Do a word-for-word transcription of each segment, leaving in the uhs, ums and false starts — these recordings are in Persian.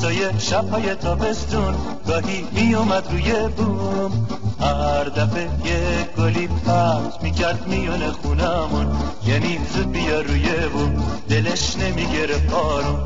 روزای شبهای تابستون گاهی می اومد روی بوم، هر دفعه یه گلی پرت میکرد میونه خونمون، یعنی زود بیا روی بوم دلش نمیگره پارون.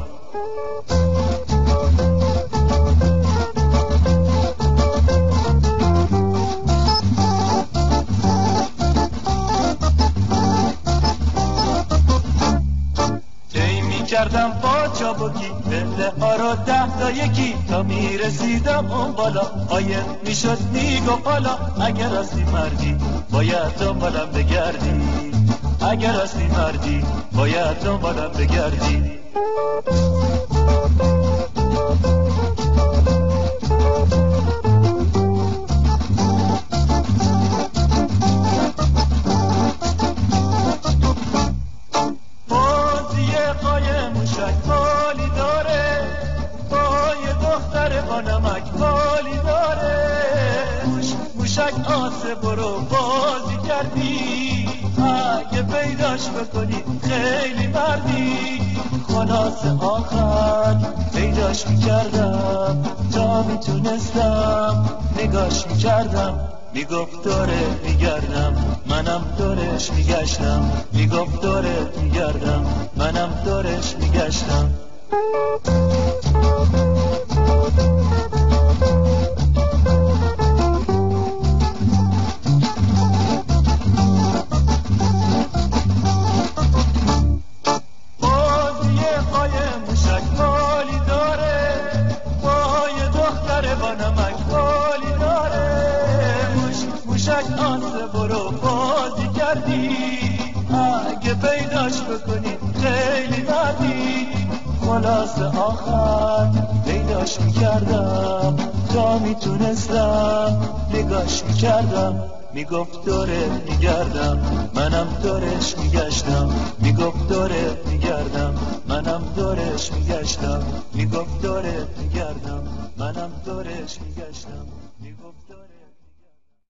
کردم با چابکی پله ها رو ده تا یکی تا میرسیدم اون بالا، آیم میشد میگفت حالا اگر هستی مردی باید دنبالم بگردی، اگر هستی مردی باید دنبالم بگردی. بالی داره با یه دختر با نمک بالی داره، موش موشک آسه برو بازی کردی، اگه پیداش بکنی خیلی مردی. خلاص آخر پیداش میکردم تا میتونستم نگاش میکردم، میگفت داره میگردم منم دورش میگشتم، میگفت داره میگردم منم دورش میگشتم. بازی قایم موشک بالی داره با یه دختر با نمک بالی داره، موشک آسه برو بازی کردی، اگه پیداش بکنی خیلی مردی. خلاص آخر پیداش میکردم تا میتونستم نگاش میکردم، میگفت داره میگردم منم دورش میگشتم، میگفت داره میگردم منم دورش میگشتم، میگفت داره میگردم منم دورش میگشتم.